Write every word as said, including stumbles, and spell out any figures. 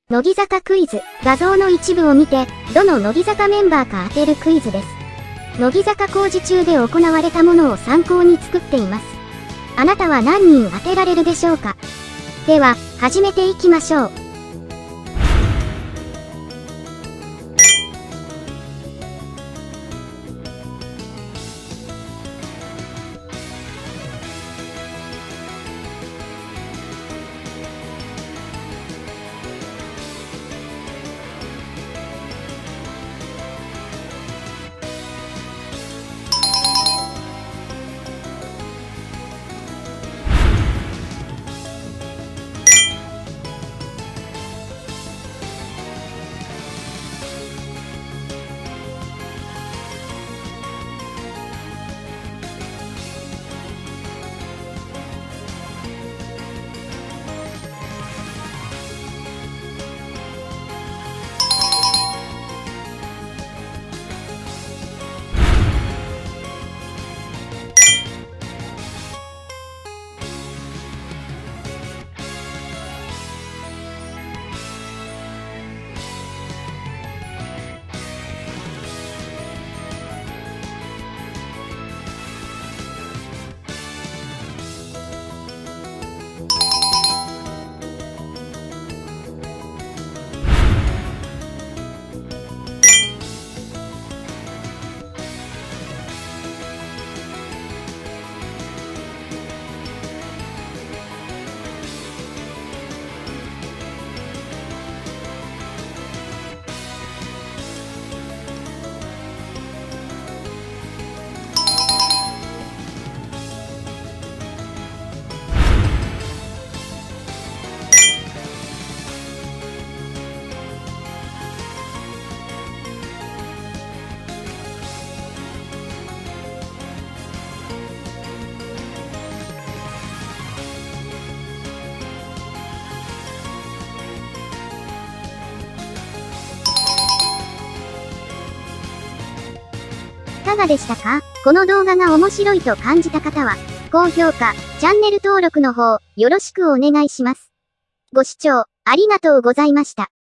乃木坂クイズ、画像の一部を見て、どの乃木坂メンバーか当てるクイズです。乃木坂工事中で行われたものを参考に作っています。あなたは何人当てられるでしょうか？では、始めていきましょう。いかがでしたか？この動画が面白いと感じた方は、高評価、チャンネル登録の方、よろしくお願いします。ご視聴ありがとうございました。